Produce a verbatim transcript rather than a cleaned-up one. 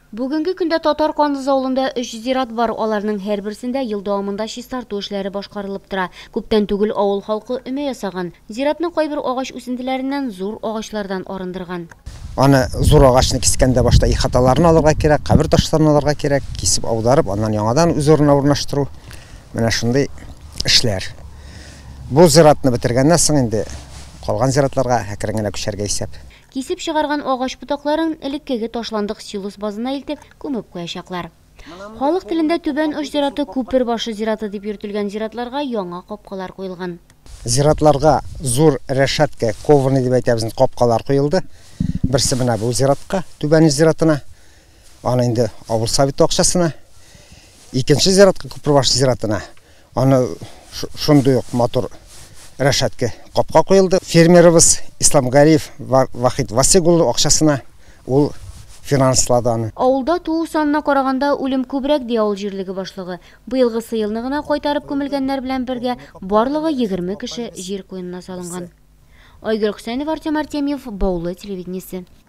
Бүгінгі күндә Татар Қандыз ауылында үш зират бар. Аларның һәр берсендә ел дәвамында чистарту эшләре башкарылып тора. Күптән түгел авыл халкы өмә ясаган. Зиратны кайбер агач үсентеләреннән зур агачлардан арындырган. Аны зур агачны кискәндә башта ихаталарын алырга кирәк, кабер ташларын алырга кирәк, кисеп аударып, аннан яңадан үз урынына урнаштыру. Менә шундый эшләр. Бу зиратны бетергәннән соң инде калган зиратларга әкрен генә күчәргә исәп. Кисеп чыгарган агач ботакларын элеккеге ташландык силос базына илтеп күмеп куячаклар. Халык телендә Түбән Оч зираты күпер башы зираты дип йөртелгән зиратларга яңа капкалар куелган. Зиратларга зур рәшәткә, кованый дип әйтәбез, капкалар куелды. Берсе менә бу зиратка, Түбән зиратына, аны инде авыл советы акчасына. Икенче зиратка, күпер башы зиратына, аны шундый ук мотор рәшәткә капка куелды. Фермерыбыз Ислам Гариев Вахид Васигул акчасына ул финанслады аны. Авылда туу санына караганда үлем күбрәк ди авыл җирлеге башлыгы. Быелгы сыелны гына кайтарып күмелгәннәр белән бергә барлыгы егерме кеше җир куенына салынган. Айгөл Хөсәнова, Артем Артемьев, Баулы телевидениесе.